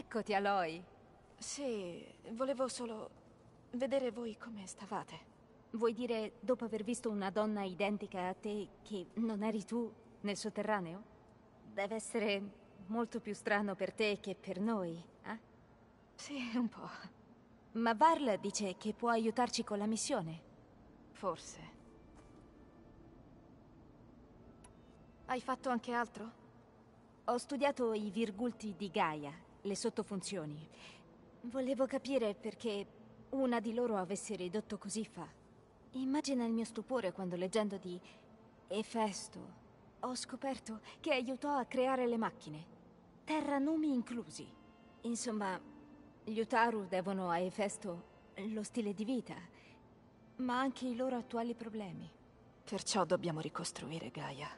Eccoti, Aloy. Sì, volevo solo vedere voi come stavate. Vuoi dire, dopo aver visto una donna identica a te, che non eri tu nel sotterraneo? Deve essere molto più strano per te che per noi, eh? Sì, un po'. Ma Varl dice che può aiutarci con la missione. Forse. Hai fatto anche altro? Ho studiato i virgulti di Gaia, le sottofunzioni. Volevo capire perché una di loro avesse ridotto così fa. Immagina il mio stupore quando, leggendo di Efesto, ho scoperto che aiutò a creare le macchine, terranumi inclusi. Insomma, gli Utaru devono a Efesto lo stile di vita, ma anche i loro attuali problemi. Perciò dobbiamo ricostruire Gaia.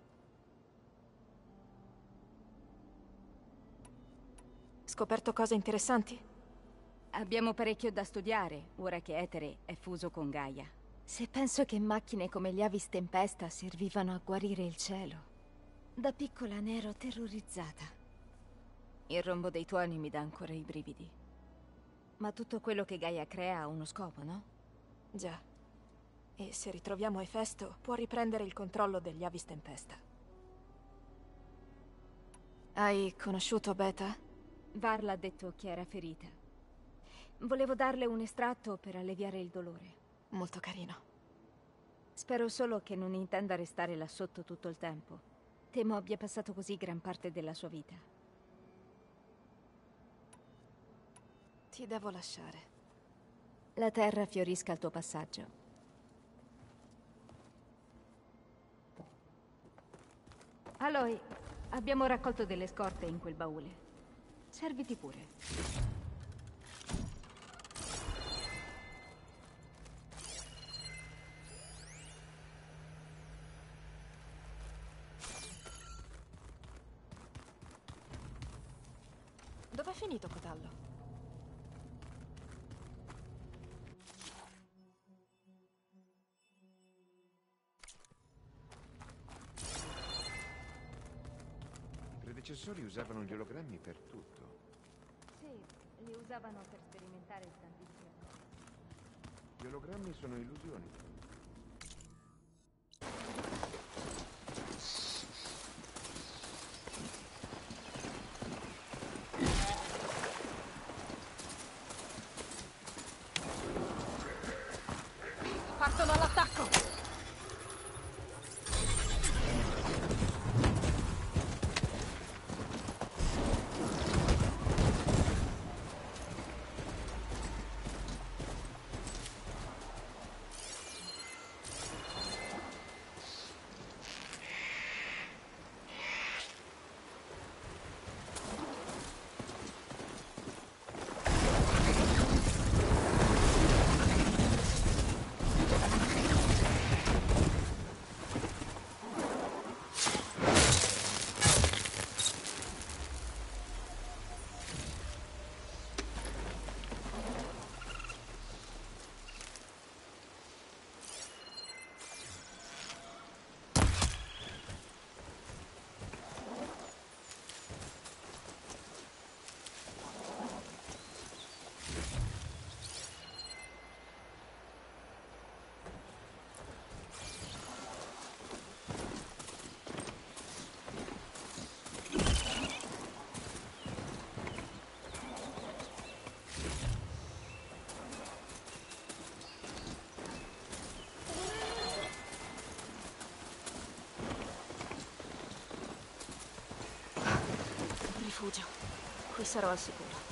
Scoperto cose interessanti? Abbiamo parecchio da studiare, ora che Etere è fuso con Gaia. Se penso che macchine come gli Avis Tempesta servivano a guarire il cielo, da piccola ne ero terrorizzata. Il rombo dei tuoni mi dà ancora i brividi. Ma tutto quello che Gaia crea ha uno scopo, no? Già. E se ritroviamo Efesto, può riprendere il controllo degli Avis Tempesta. Hai conosciuto Beta? Varl ha detto che era ferita. Volevo darle un estratto per alleviare il dolore. Molto carino. Spero solo che non intenda restare là sotto tutto il tempo. Temo abbia passato così gran parte della sua vita. Ti devo lasciare. La terra fiorisca al tuo passaggio. Aloy, abbiamo raccolto delle scorte in quel baule. Serviti pure. Dov'è finito Cotallo? I predecessori usavano gli ologrammi per tutto. Sì, li usavano per sperimentare tantissime cose. Gli ologrammi sono illusioni. Partono all'attacco! Rifugio. Qui sarò al sicuro.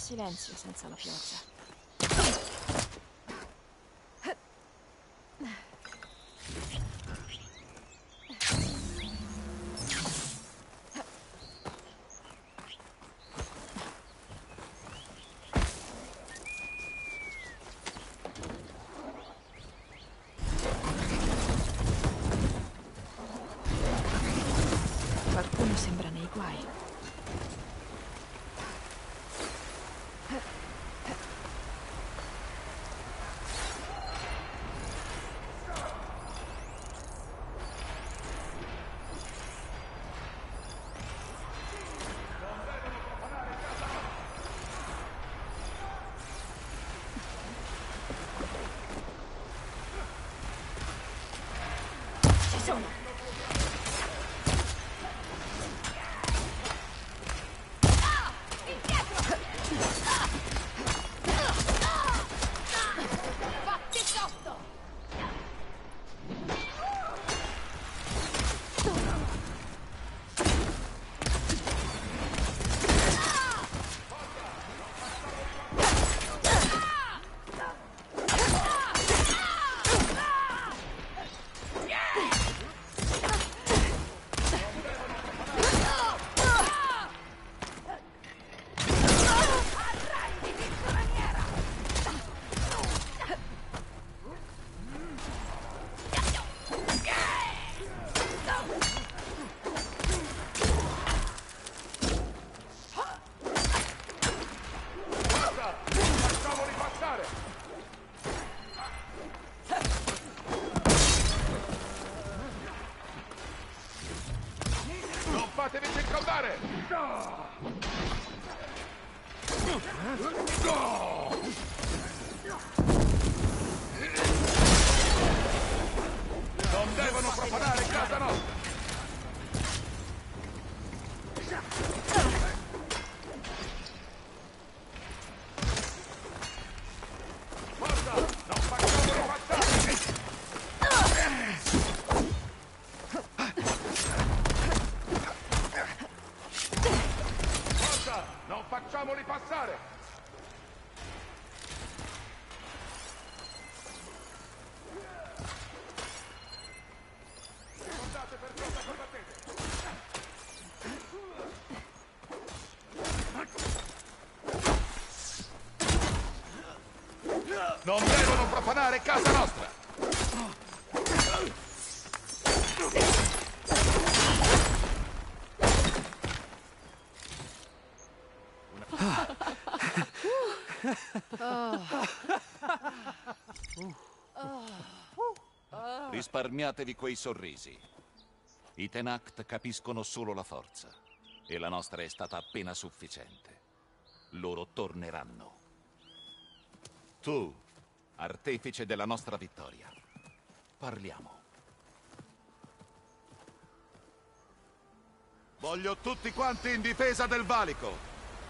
silenzio senza la pioggia. Qualcuno sembra nei guai. Ci sono! Fatevi circondare! Non devono profanare casa nostra! Forza! Non facciamoli passare! Non facciamoli passare! Guardate per cosa combattete! Non devono profanare casa nostra! Risparmiatevi quei sorrisi. I Tenakth capiscono solo la forza e la nostra è stata appena sufficiente. Loro torneranno. Tu, artefice della nostra vittoria, parliamo. Voglio tutti quanti in difesa del valico.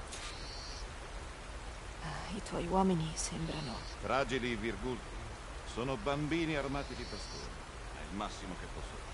I tuoi uomini sembrano... Fragili virgulti. Sono bambini armati di bastoni. È il massimo che posso fare.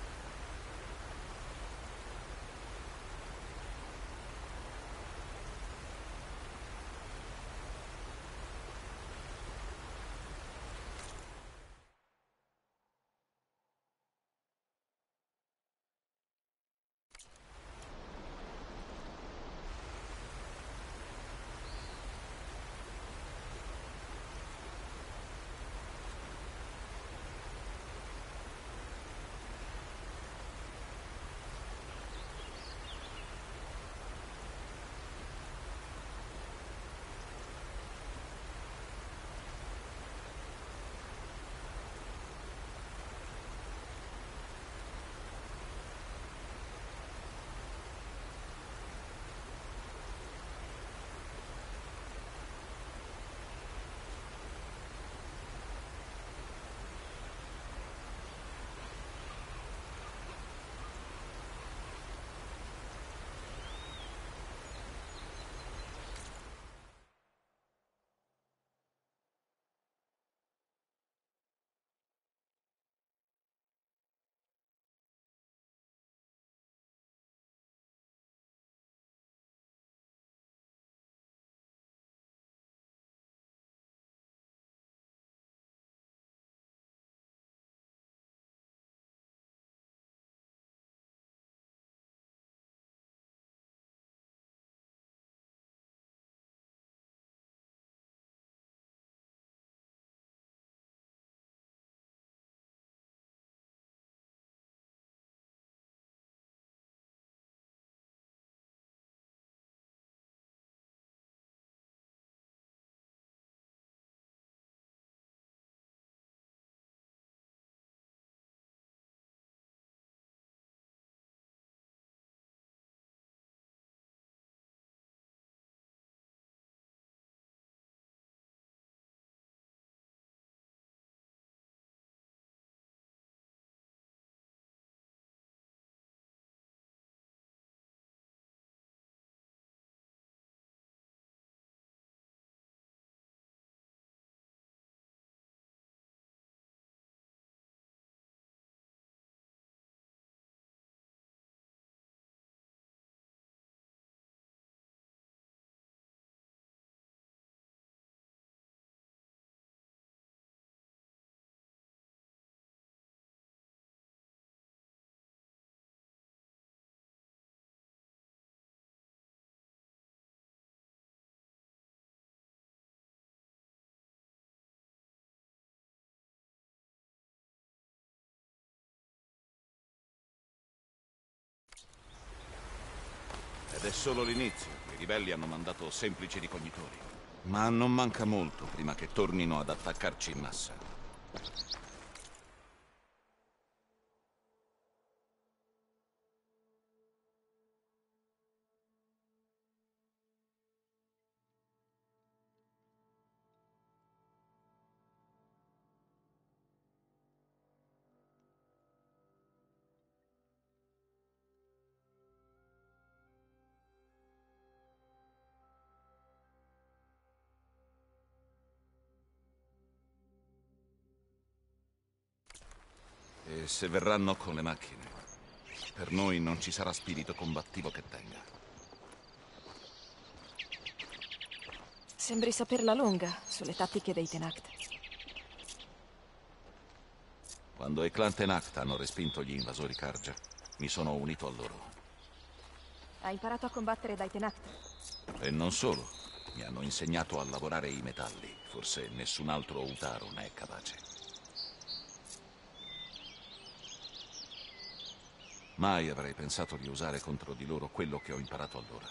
Ed è solo l'inizio. I ribelli hanno mandato semplici ricognitori. Ma non manca molto prima che tornino ad attaccarci in massa. E se verranno con le macchine, per noi non ci sarà spirito combattivo che tenga. Sembri saperla lunga sulle tattiche dei Tenakth. Quando i clan Tenakth hanno respinto gli invasori Karja, mi sono unito a loro. Hai imparato a combattere dai Tenakth? E non solo, mi hanno insegnato a lavorare i metalli. Forse nessun altro Utaro ne è capace. Mai avrei pensato di usare contro di loro quello che ho imparato allora.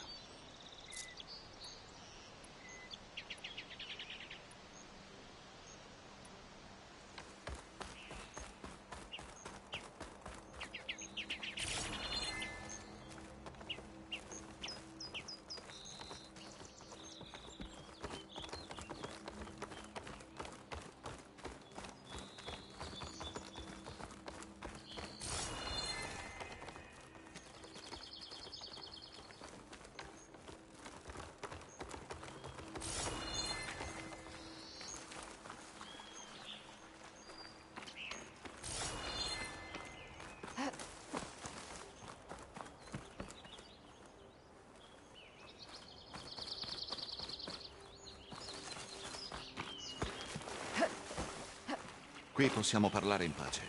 Qui possiamo parlare in pace.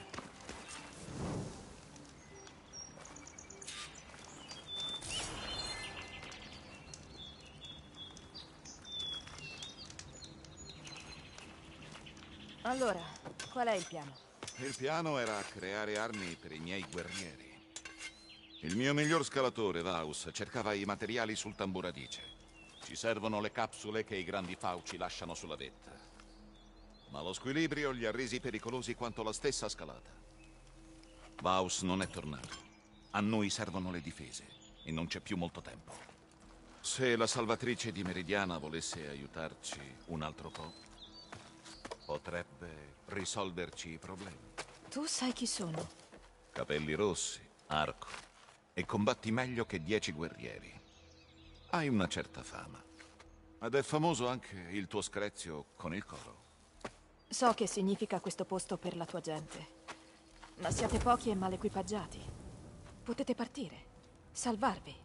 Allora, qual è il piano? Il piano era creare armi per i miei guerrieri. Il mio miglior scalatore, Vaus, cercava i materiali sul Tamburadice. Ci servono le capsule che i grandi fauci lasciano sulla vetta. Ma lo squilibrio li ha resi pericolosi quanto la stessa scalata. Vaus non è tornato. A noi servono le difese e non c'è più molto tempo. Se la salvatrice di Meridiana volesse aiutarci un altro po', potrebbe risolverci i problemi. Tu sai chi sono? Capelli rossi, arco, e combatti meglio che 10 guerrieri. Hai una certa fama. Ed è famoso anche il tuo screzio con il coro. So che significa questo posto per la tua gente. Ma siete pochi e mal equipaggiati. Potete partire. Salvarvi.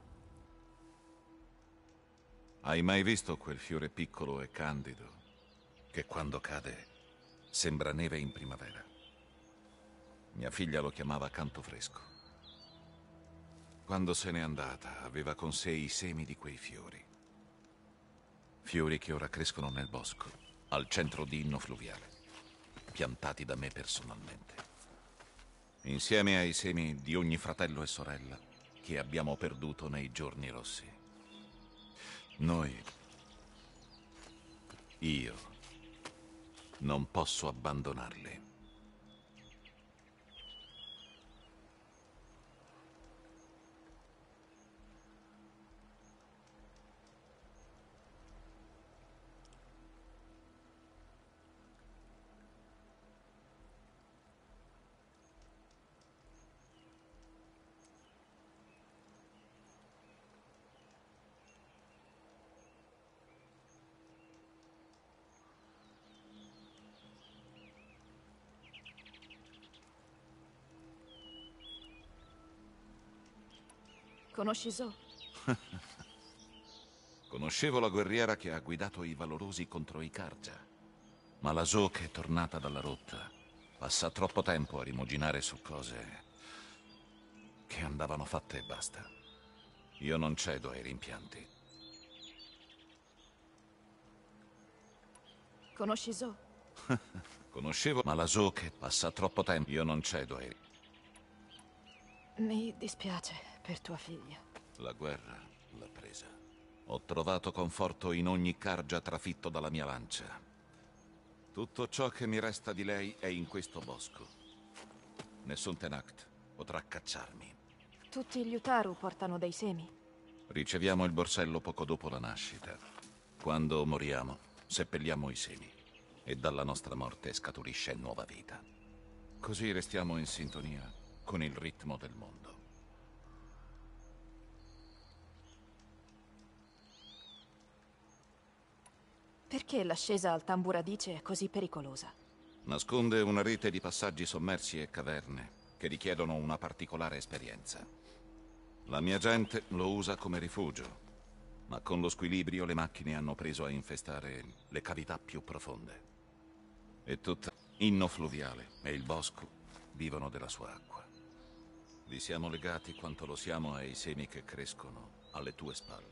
Hai mai visto quel fiore piccolo e candido che quando cade sembra neve in primavera? Mia figlia lo chiamava canto fresco. Quando se n'è andata aveva con sé i semi di quei fiori. Fiori che ora crescono nel bosco, al centro di Inno Fluviale, piantati da me personalmente. Insieme ai semi di ogni fratello e sorella che abbiamo perduto nei giorni rossi. Io, non posso abbandonarli. Conosci Zo? Conoscevo la guerriera che ha guidato i valorosi contro i Karja. Ma la So che è tornata dalla rotta passa troppo tempo a rimuginare su cose che andavano fatte e basta. Io non cedo ai rimpianti. Conosci Zo? Conoscevo, ma la So che passa troppo tempo. Io non cedo ai rimpianti. Mi dispiace per tua figlia. La guerra l'ha presa. Ho trovato conforto in ogni cargia trafitto dalla mia lancia. Tutto ciò che mi resta di lei è in questo bosco. Nessun Tenakth potrà cacciarmi. Tutti gli Utaru portano dei semi. Riceviamo il borsello poco dopo la nascita. Quando moriamo, seppelliamo i semi. E dalla nostra morte scaturisce nuova vita. Così restiamo in sintonia con il ritmo del mondo. Perché l'ascesa al Tamburadice è così pericolosa? Nasconde una rete di passaggi sommersi e caverne che richiedono una particolare esperienza. La mia gente lo usa come rifugio, ma con lo squilibrio le macchine hanno preso a infestare le cavità più profonde. È tutta inno fluviale e il bosco vivono della sua acqua. Vi siamo legati quanto lo siamo ai semi che crescono alle tue spalle.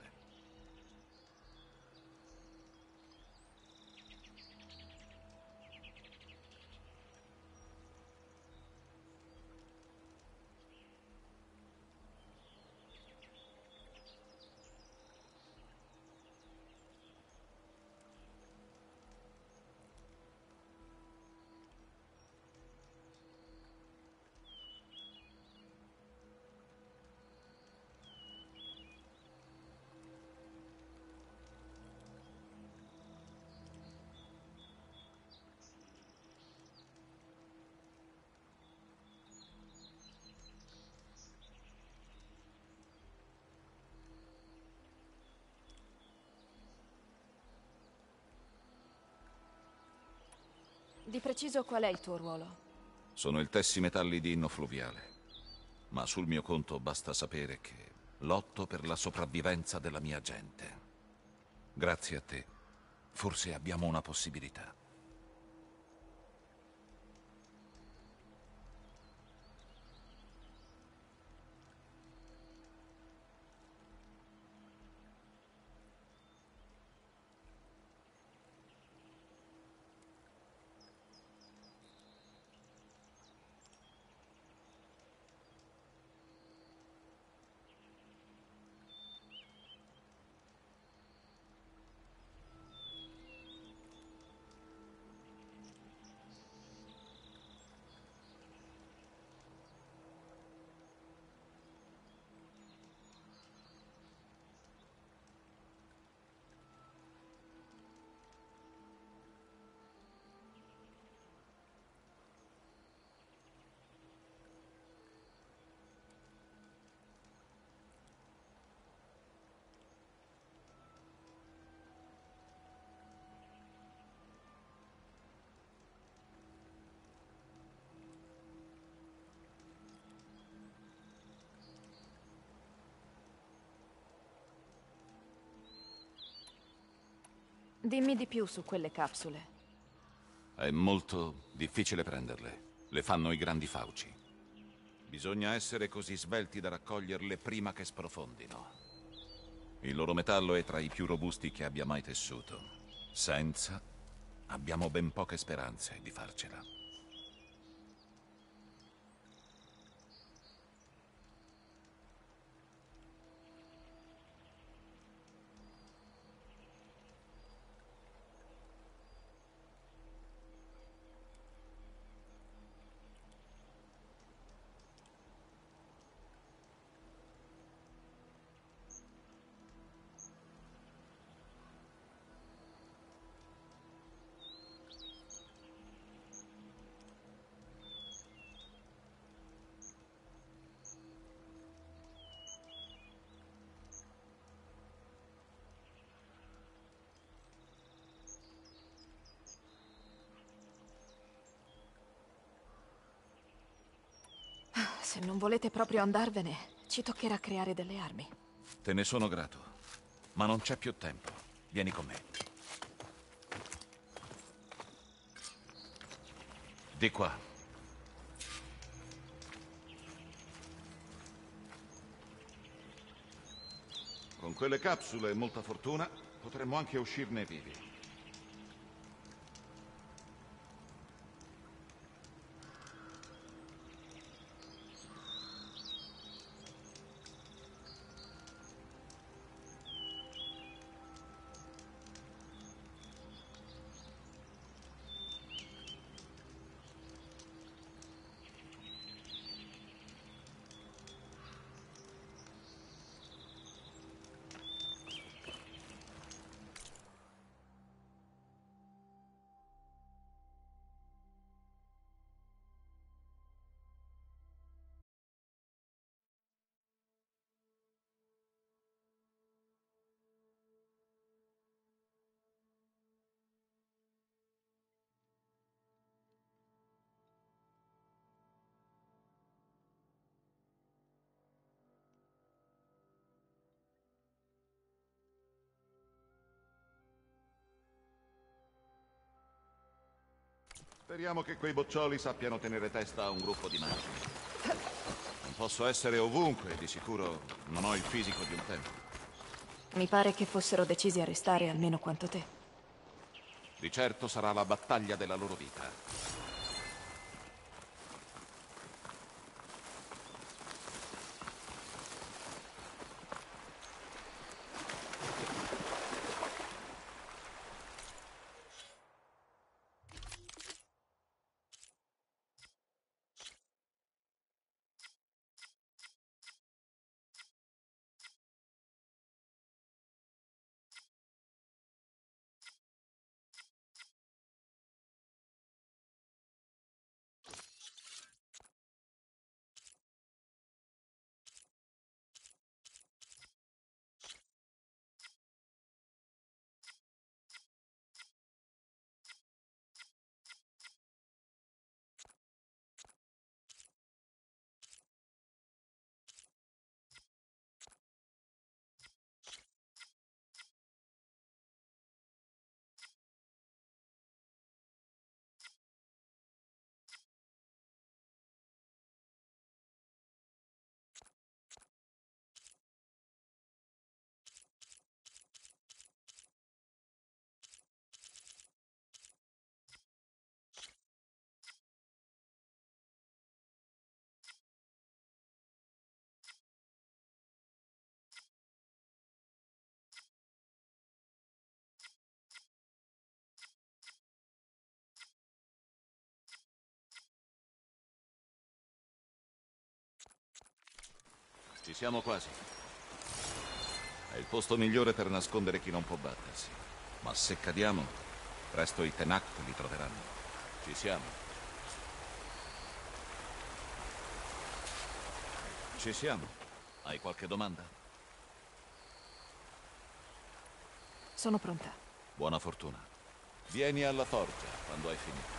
Di preciso qual è il tuo ruolo? Sono il tessimetalli di inno fluviale, ma sul mio conto basta sapere che lotto per la sopravvivenza della mia gente. Grazie a te, forse abbiamo una possibilità. Dimmi di più su quelle capsule. È molto difficile prenderle. Le fanno i grandi fauci. Bisogna essere così svelti da raccoglierle prima che sprofondino. Il loro metallo è tra i più robusti che abbia mai tessuto. Senza, abbiamo ben poche speranze di farcela. Se non volete proprio andarvene, ci toccherà creare delle armi. Te ne sono grato, ma non c'è più tempo. Vieni con me. Di qua. Con quelle capsule e molta fortuna potremmo anche uscirne vivi. Speriamo che quei boccioli sappiano tenere testa a un gruppo di magi. Non posso essere ovunque e di sicuro non ho il fisico di un tempo. Mi pare che fossero decisi a restare almeno quanto te. Di certo sarà la battaglia della loro vita. Ci siamo quasi. È il posto migliore per nascondere chi non può battersi. Ma se cadiamo, presto i Tenact li troveranno. Ci siamo. Ci siamo. Hai qualche domanda? Sono pronta. Buona fortuna. Vieni alla forgia quando hai finito.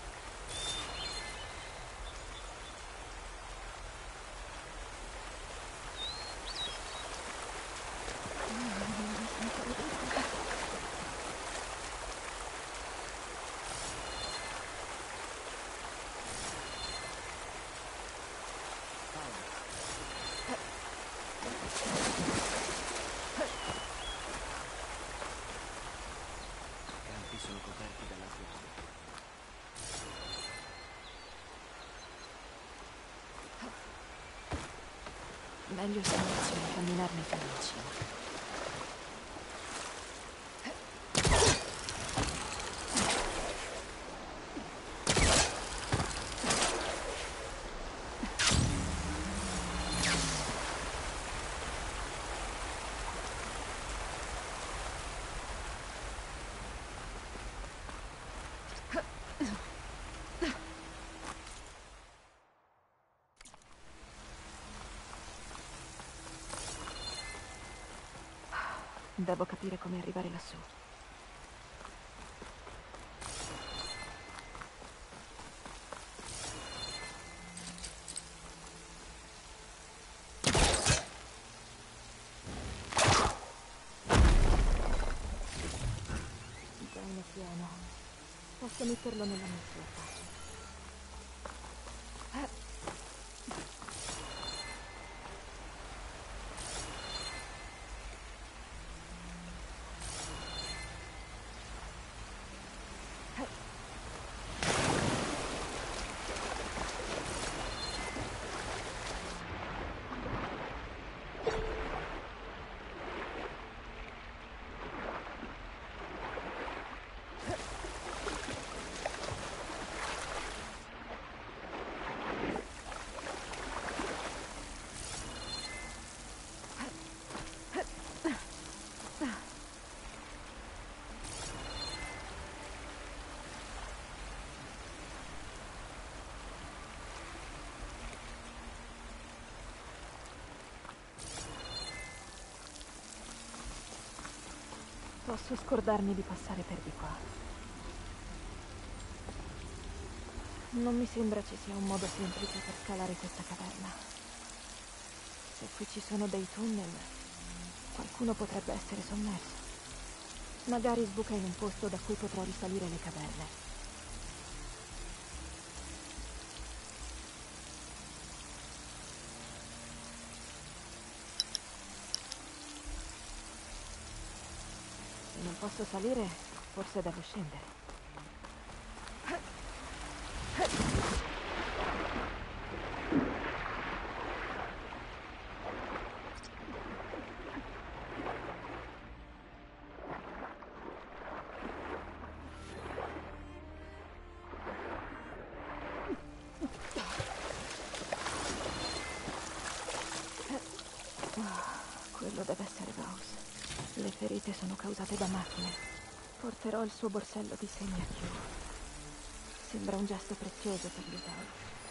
Sono coperti dalla pioggia. Meglio starci e camminarne fino in cima. Devo capire come arrivare lassù. Zaino pieno. Posso metterlo nella mochila. Posso scordarmi di passare per di qua. Non mi sembra ci sia un modo semplice per scalare questa caverna. Se qui ci sono dei tunnel, qualcuno potrebbe essere sommerso. Magari sbuca in un posto da cui potrò risalire le caverne. posso salire, forse devo scendere. Quello deve essere Gauss. Le ferite sono causate da macchine. Porterò il suo borsello di semi a Q. Sembra un gesto prezioso per l'Utah.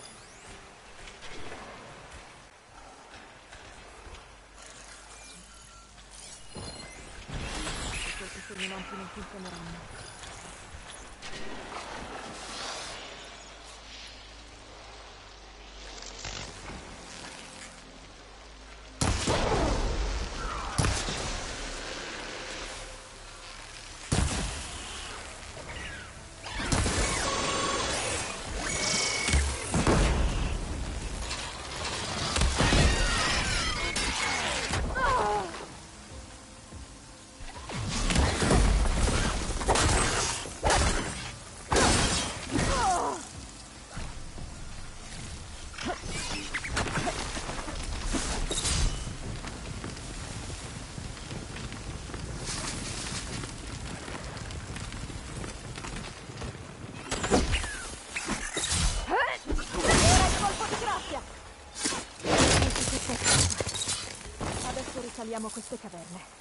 Questi fulminanti non funzioneranno. Adesso risaliamo queste caverne.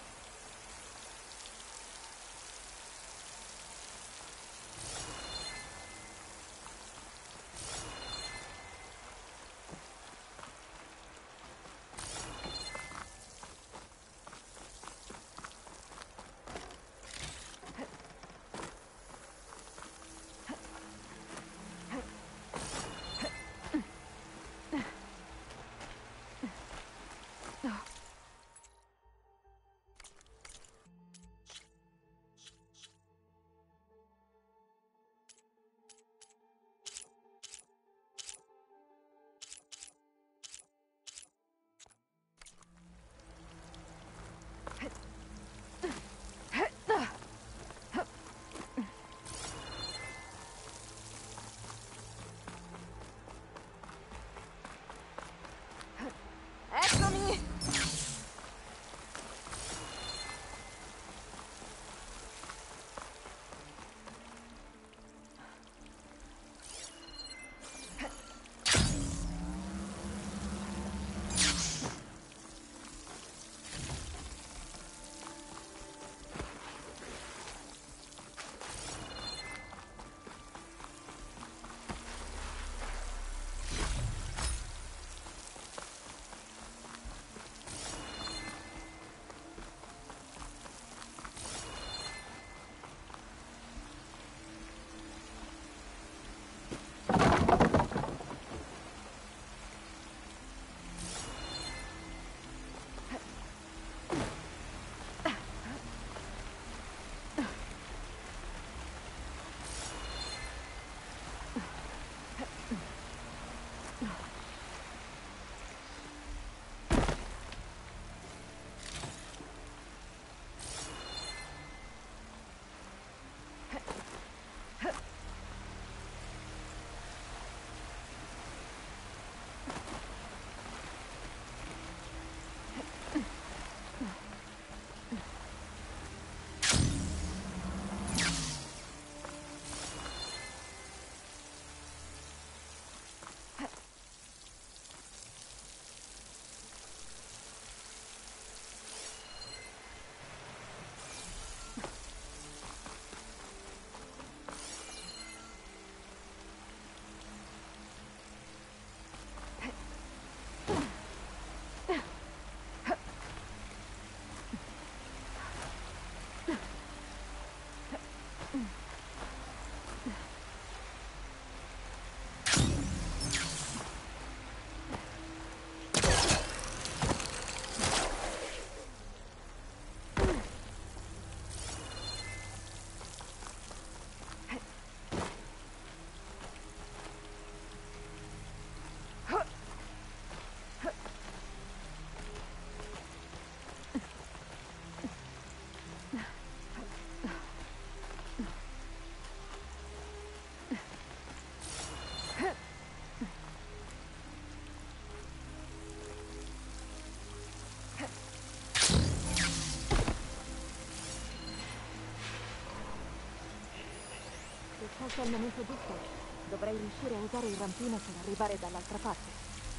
questo è il momento giusto. Dovrei riuscire a usare il rampino per arrivare dall'altra parte.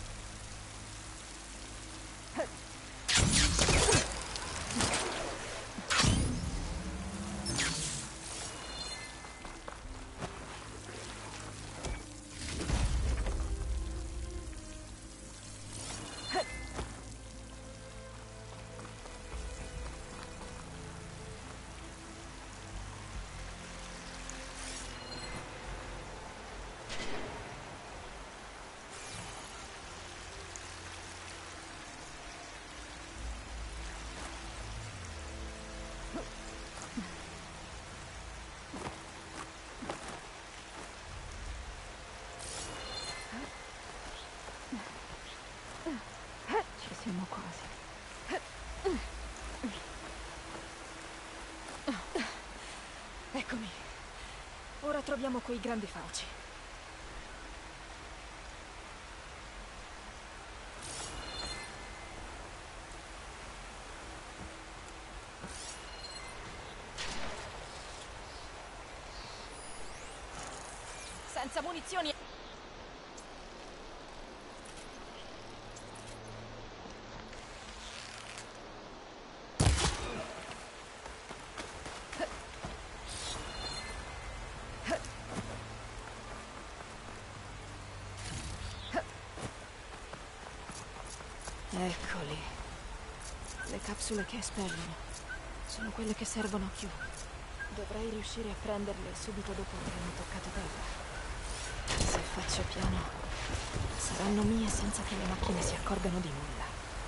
Ci siamo quasi. Eccomi. Ora troviamo quei grandi fauci. Senza munizioni. Eccoli. Le capsule che espellono sono quelle che servono più. Dovrei riuscire a prenderle subito dopo avermi toccato terra. Se faccio piano, saranno mie senza che le macchine si accorgano di nulla.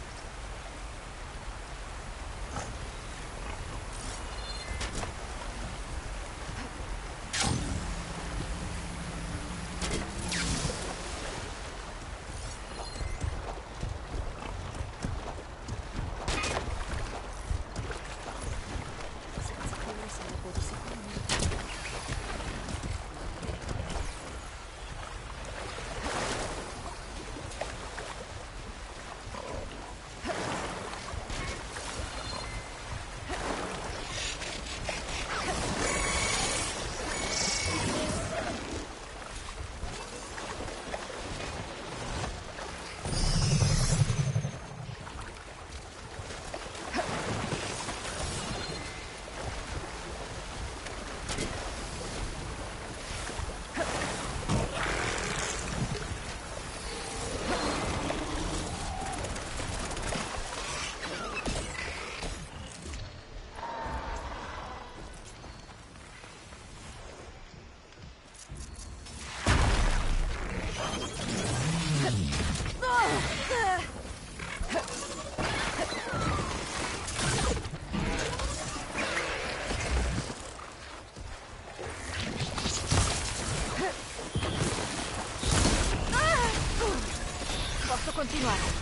Posso continuare.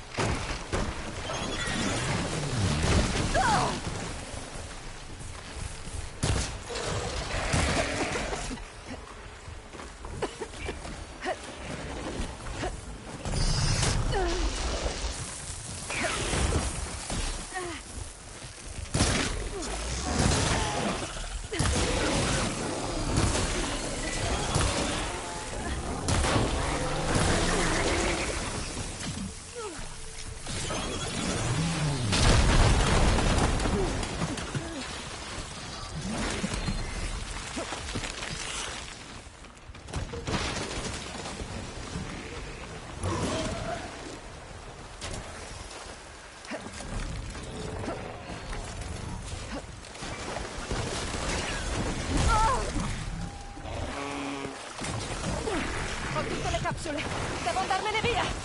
Ho tutte le capsule. Devo andarmene via.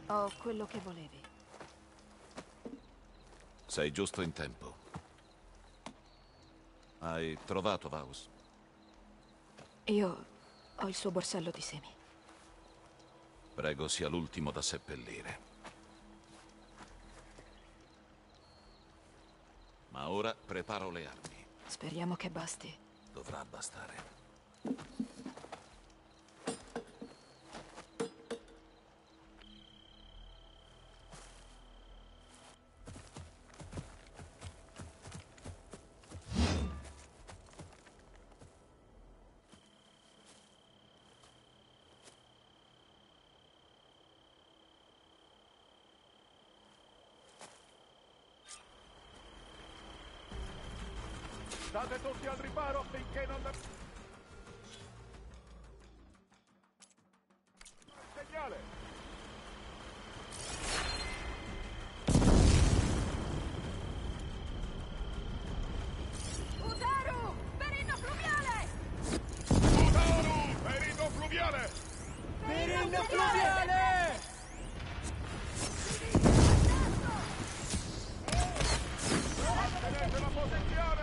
Ho quello che volevi. Sei giusto in tempo. Hai trovato Vaus? Io ho il suo borsello di semi. Prego sia l'ultimo da seppellire. Ma ora preparo le armi. Speriamo che basti. Dovrà bastare. State tutti al riparo finché non... Segnale! Utaru! Perino fluviale! Otaru! Perito fluviale! Perino fluviale! Mantenete la posizione!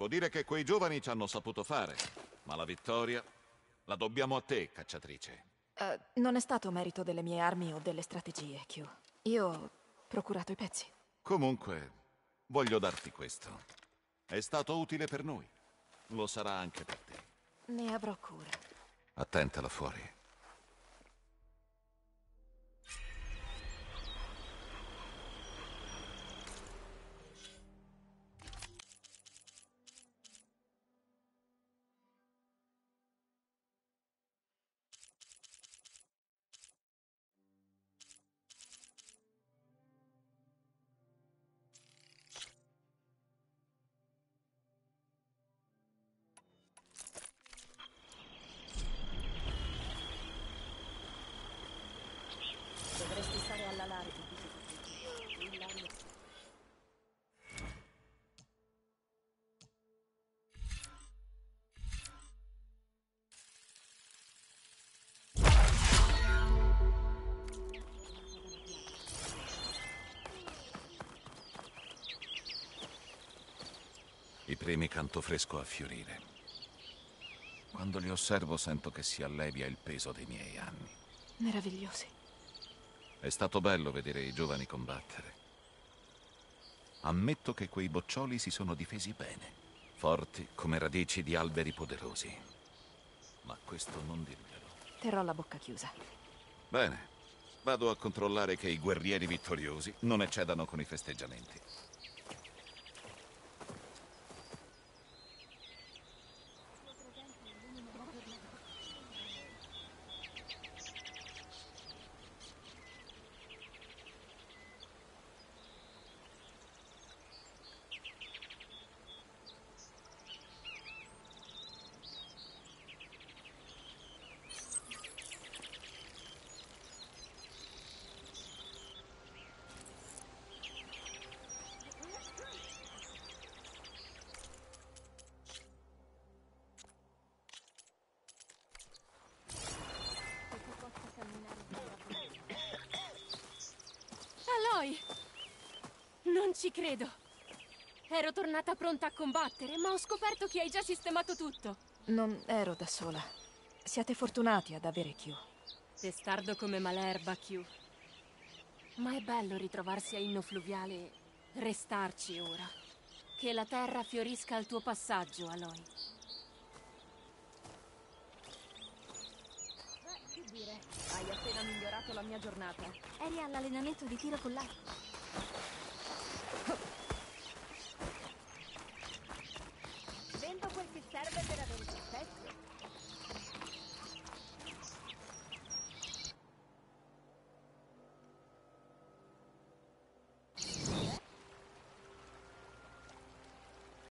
Devo dire che quei giovani ci hanno saputo fare, ma la vittoria la dobbiamo a te, cacciatrice. Non è stato merito delle mie armi o delle strategie, Q. Io ho procurato i pezzi. Comunque, voglio darti questo. È stato utile per noi. Lo sarà anche per te. Ne avrò cura. Attentala fuori. Dovresti stare alla larga. I primi canto fresco a fiorire. Quando li osservo sento che si allevia il peso dei miei anni. Meravigliosi. È stato bello vedere i giovani combattere. Ammetto che quei boccioli si sono difesi bene, forti come radici di alberi poderosi. Ma questo non dirglielo. Terrò la bocca chiusa. Bene, vado a controllare che i guerrieri vittoriosi non eccedano con i festeggiamenti. Aloy! Non ci credo. Ero tornata pronta a combattere, ma ho scoperto che hai già sistemato tutto. Non ero da sola. Siate fortunati ad avere Q. Testardo come Malerba, Q. Ma è bello ritrovarsi a Inno Fluviale e restarci ora. Che la terra fiorisca al tuo passaggio, Aloy. Che dire? Hai appena migliorato la mia giornata. Eri all'allenamento di tiro con l'arco.